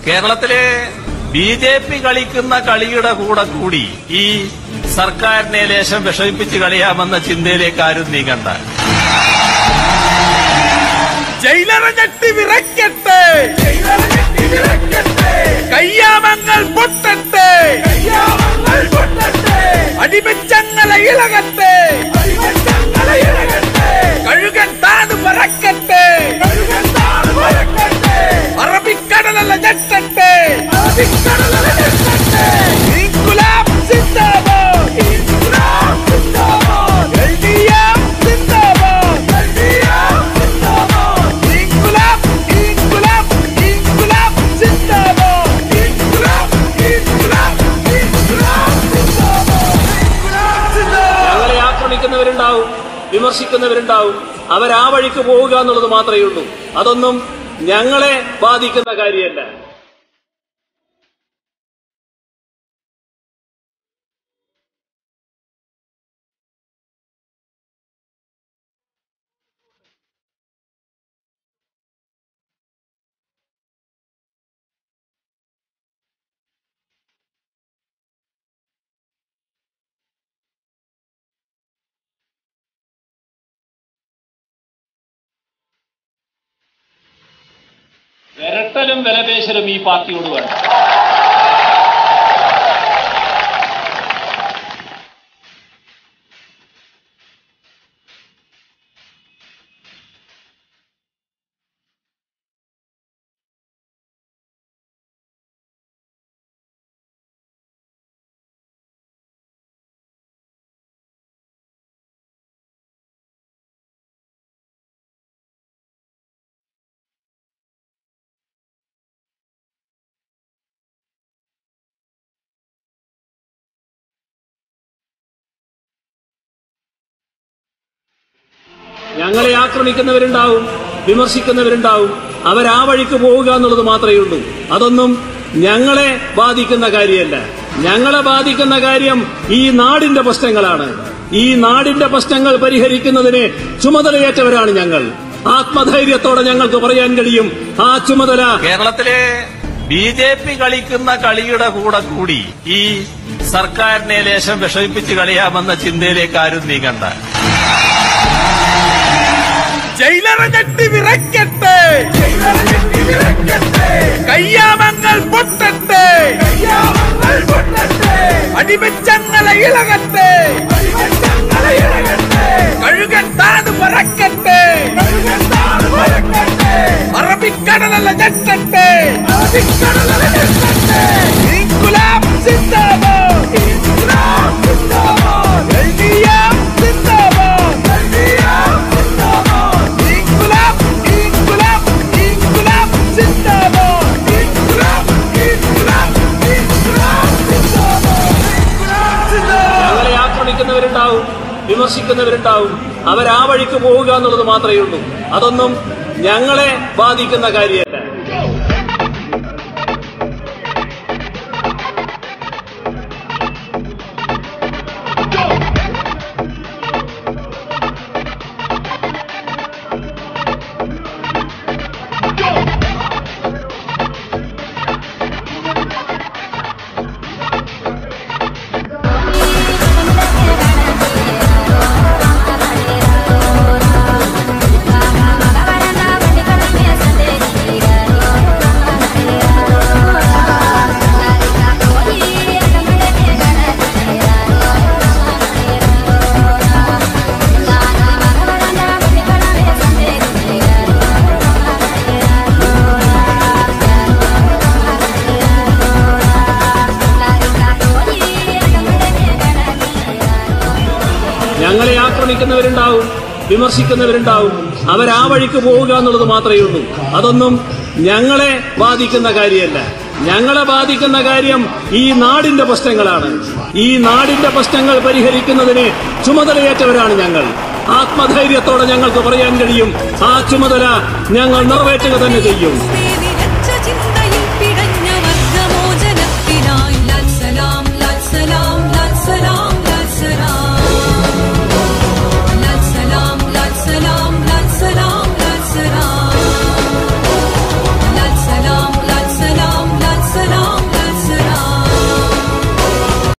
കേരളത്തിലെ BJP കളിക്കുന്ന കളിയുടെ കൂടെ കൂടി ഈ സർക്കാരിനെ ലേശം വിഷമിപ്പിച്ച് കളിയാമെന്ന ചിന്തയിലേക്ക് ആരും നീങ്ങണ്ട. ജയിലറെ ഞെട്ടി വിറയ്ക്കട്ടെ, കയ്യാമങ്ങൾ പൊട്ടട്ടെ, അടിമച്ചങ്ങളെ ഇളകട്ടെ, കഴുകൻ താത് പറക്കട്ടെ, അറബിക്കടലല്ല ഞെട്ടട്ടെ, ഇൻകുലാബ് സിന്ദാബാദ്, ഇൻകുലാബ് സിന്ദാബാദ്, LDF സിന്ദാബാദ്, LDF സിന്ദാബാദ്, ഇൻകുലാബ് ഇൻകുലാബ് ഇൻകുലാബ് സിന്ദാബാദ്, ഇൻകുലാബ് ഇൻകുലാബ് ഇൻകുലാബ് സിന്ദാബാദ്, ഇൻകുലാബ് സിന്ദാബാദ്. ഞങ്ങളെ ആക്രമിക്കുന്നവരുണ്ടാവും, വിമർശിക്കുന്നവരുണ്ടാവും. അവരാ വഴിക്ക് പോവുക എന്നുള്ളത് മാത്രമേ ഉള്ളൂ. അതൊന്നും ഞങ്ങളെ ബാധിക്കുന്ന കാര്യമല്ല. വിരട്ടലും വിലപേശലും ഈ പാർട്ടിയോട് വേണം. ഞങ്ങളെ ആക്രമിക്കുന്നവരുണ്ടാവും, വിമർശിക്കുന്നവരുണ്ടാവും. അവരാ വഴിക്ക് പോവുക എന്നുള്ളത് മാത്രമേ ഉള്ളൂ. അതൊന്നും ഞങ്ങളെ ബാധിക്കുന്ന കാര്യമല്ല. ഞങ്ങളെ ബാധിക്കുന്ന കാര്യം ഈ നാടിന്റെ പ്രശ്നങ്ങളാണ്. ഈ നാടിന്റെ പ്രശ്നങ്ങൾ പരിഹരിക്കുന്നതിന് ചുമതലയേറ്റവരാണ് ഞങ്ങൾ. ആത്മധൈര്യത്തോടെ ഞങ്ങൾക്ക് പറയാൻ കഴിയും, ആ ചുമതല കേരളത്തിലെ BJP കളിക്കുന്ന കളിയുടെ കൂടെ കൂടി ഈ സർക്കാരിനെ ലേശം വിഷമിപ്പിച്ച് കളിയാമെന്ന ചിന്തയിലേക്ക് ആരും നീങ്ങണ്ട. ജയിലറെ ഞെട്ടി വിറയ്ക്കട്ടെ, കയ്യാമങ്ങൾ പൊട്ടട്ടെ, അടിമച്ചങ്ങളെ ഇളകട്ടെ, കഴുകൻ താത് പറക്കട്ടെ, അറബിക്കടലല്ല ഞെട്ടട്ടെ, ഇൻകുലാബ് സിന്ദാബാദ്, ഇൻകുലാബ് സിന്ദാബാദ്, LDF സിന്ദാബാദ്, LDF സിന്ദാബാദ്, ഇൻകുലാബ് ഇൻകുലാബ് ഇൻകുലാബ് സിന്ദാബാദ്, ഇൻകുലാബ് ഇൻകുലാബ് ഇൻകുലാബ് സിന്ദാബാദ്, ഇൻകുലാബ് സിന്ദാബാദ്. ഞങ്ങളെ ആക്രമിക്കുന്നവരുണ്ടാവും, വിമർശിക്കുന്നവരുണ്ടാവും. അവരാ വഴിക്ക് പോവുക എന്നുള്ളത് മാത്രമേ ഉള്ളൂ. അതൊന്നും ഞങ്ങളെ ബാധിക്കുന്ന കാര്യമല്ല. ഞങ്ങളെ ആക്രമിക്കുന്നവരുണ്ടാവും, വിമർശിക്കുന്നവരുണ്ടാവും. അവരാ വഴിക്ക് പോവുക എന്നുള്ളത് മാത്രമേ ഉള്ളൂ. അതൊന്നും ഞങ്ങളെ ബാധിക്കുന്ന കാര്യമല്ല. ഞങ്ങളെ ബാധിക്കുന്ന കാര്യം ഈ നാടിന്റെ പ്രശ്നങ്ങളാണ്. ഈ നാടിന്റെ പ്രശ്നങ്ങൾ പരിഹരിക്കുന്നതിന് ചുമതലയേറ്റവരാണ് ഞങ്ങൾ. ആത്മധൈര്യത്തോടെ ഞങ്ങൾക്ക് പറയാൻ കഴിയും, ആ ചുമതല ഞങ്ങൾ നിറവേറ്റുക തന്നെ ചെയ്യും.